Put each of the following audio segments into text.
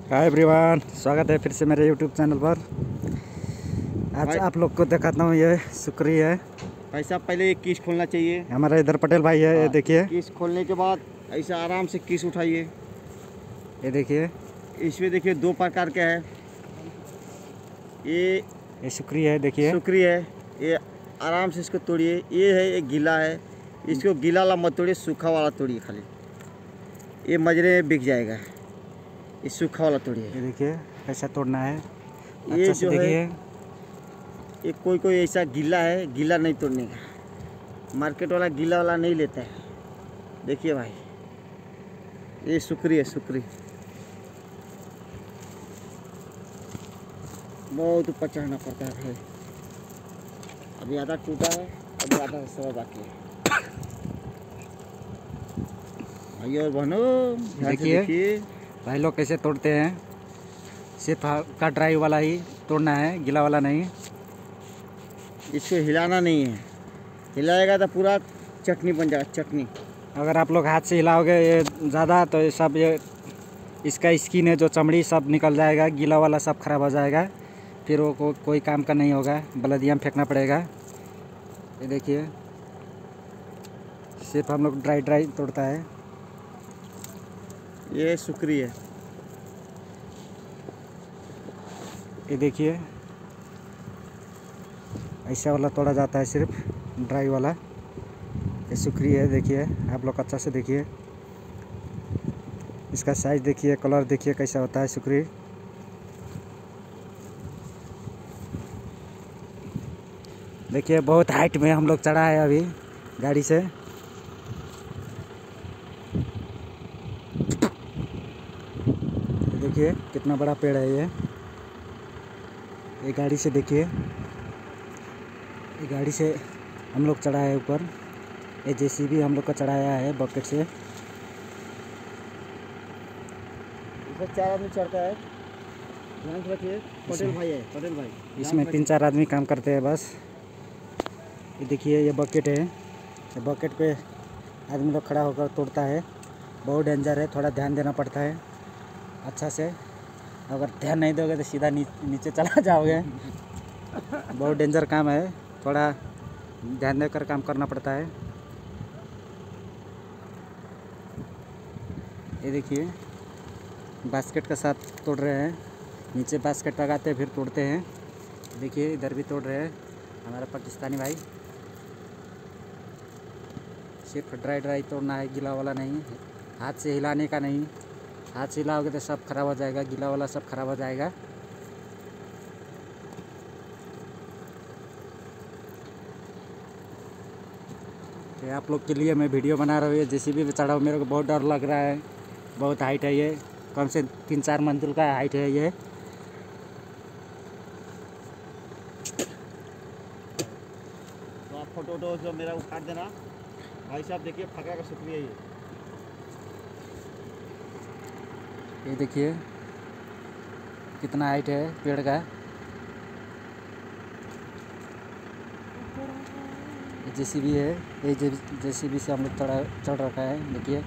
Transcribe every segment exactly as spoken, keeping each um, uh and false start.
Hi everyone, स्वागत है फिर से मेरे यूट्यूब चैनल पर। आज आप लोग को दिखाता हूँ, ये सुकरी है भाई साहब। पहले एक कीस खोलना चाहिए। हमारा इधर पटेल भाई है, ये देखिए। कीस खोलने के बाद ऐसा आराम से कीस उठाइए। ये देखिए, इसमें देखिए दो प्रकार के है। ये ये सुकरी है, देखिए सुकरी है। ये आराम से इसको तोड़िए। ये है, एक गीला है। इसको गीला वाला मत तोड़िए, सूखा वाला तोड़िए खाली। ये मजरे में बिक जाएगा। ये सूखा वाला तोड़िए। ये देखिए कैसा तोड़ना है। ये अच्छा जो देखिए, है, ये कोई कोई ऐसा गीला है, गीला नहीं तोड़ने का। मार्केट वाला गीला वाला नहीं लेता है। देखिए भाई, ये सुकरी है, सुकरी बहुत ऊपर चढ़ना पड़ता है भाई। अभी आधा टूटा है, अभी आधा सब बाकी है। भाई और बहनों, देखिए भाई लोग कैसे तोड़ते हैं। सिर्फ का ड्राई वाला ही तोड़ना है, गीला वाला नहीं। इसको हिलाना नहीं है, हिलाएगा तो पूरा चटनी बन जाएगा, चटनी। अगर आप लोग हाथ से हिलाओगे ये ज़्यादा तो ये सब, ये इसका स्किन है जो चमड़ी सब निकल जाएगा, गीला वाला सब खराब हो जाएगा। फिर वो को, कोई काम का नहीं होगा, बलदिया में फेंकना पड़ेगा। ये देखिए, सिर्फ हम लोग ड्राई ड्राई तोड़ता है। ये सुकरी है। ये देखिए, ऐसा वाला तोड़ा जाता है, सिर्फ ड्राई वाला। ये सुकरी है, देखिए आप लोग अच्छा से देखिए। इसका साइज देखिए, कलर देखिए कैसा होता है सुकरी। देखिए बहुत हाइट में हम लोग चढ़ा है अभी गाड़ी से। देखिए कितना बड़ा पेड़ है ये। ये गाड़ी से देखिए, ये गाड़ी से हम लोग चढ़ा है ऊपर। ये जेसीबी हम लोग का चढ़ाया है बकेट से। इसमें चार आदमी चढ़ता है। ध्यान से रखिए, पटेल भाई है, पटेल भाई। इसमें तीन चार आदमी काम करते हैं बस। ये देखिए, ये बकेट है। ये बकेट पे आदमी लोग खड़ा होकर तोड़ता है। बहुत डेंजर है, थोड़ा ध्यान देना पड़ता है अच्छा से। अगर ध्यान नहीं दोगे तो सीधा नी, नीचे चला जाओगे। बहुत डेंजर काम है, थोड़ा ध्यान देकर काम करना पड़ता है। ये देखिए, बास्केट के साथ तोड़ रहे हैं। नीचे बास्केट लगाते हैं फिर तोड़ते हैं। देखिए इधर भी तोड़ रहे हैं हमारा पाकिस्तानी भाई। सिर्फ ड्राई ड्राई तोड़ना है, गीला वाला नहीं। हाथ से हिलाने का नहीं, हाथ से हिलाओगे तो सब खराब हो जाएगा, गीला वाला सब खराब हो जाएगा। तो आप लोग के लिए मैं वीडियो बना रहा हूँ। ये जेसीबी पे चढ़ा हूँ, मेरे को बहुत डर लग रहा है। बहुत हाइट है ये, कम से तीन चार मंजिल का हाइट है ये। तो आप फोटो वोटो जो मेरा उठार देना भाई साहब। देखिए फकरा का शुक्रिया। ये ये देखिए कितना हाइट है पेड़ का। ये जेसीबी है, ये जेसीबी से हम लोग चढ़ा चढ़ रखा है। देखिए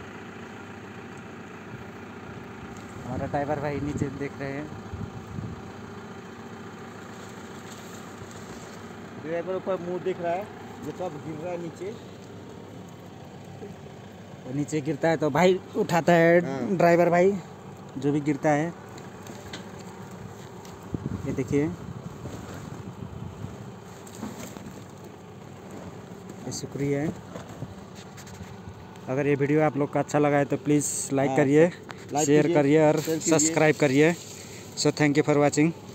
हमारा ड्राइवर भाई नीचे देख रहे हैं। ड्राइवर ऊपर मुंह दिख रहा है, जो सब गिर रहा है नीचे। वो नीचे गिरता है तो भाई उठाता है, ड्राइवर भाई जो भी गिरता है। ये देखिए, ये शुक्री है। अगर ये वीडियो आप लोग का अच्छा लगा है तो प्लीज़ लाइक करिए, शेयर करिए और सब्सक्राइब करिए। So thank you for watching.